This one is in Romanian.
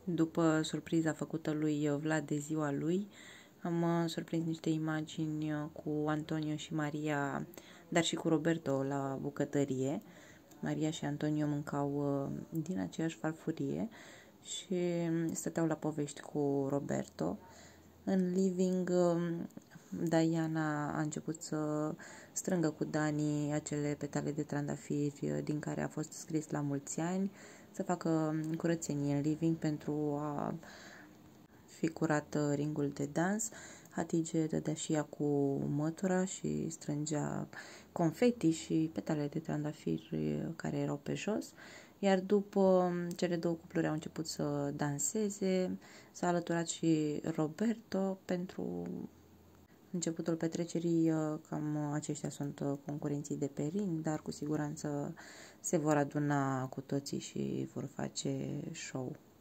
După surpriza făcută lui Vlad de ziua lui, am surprins niște imagini cu Antonio și Maria, dar și cu Roberto la bucătărie. Maria și Antonio mâncau din aceeași farfurie și stăteau la povești cu Roberto. În living, Diana a început să strângă cu Dani acele petale de trandafiri din care a fost scris la mulți ani, să facă curățenie în living pentru a fi curat ringul de dans. Hatice dădea și ea cu mătura și strângea confeti și petale de trandafiri care erau pe jos. Iar după cele două cupluri au început să danseze, s-a alăturat și Roberto pentru începutul petrecerii. Cam aceștia sunt concurenții de pe ring, dar cu siguranță se vor aduna cu toții și vor face show.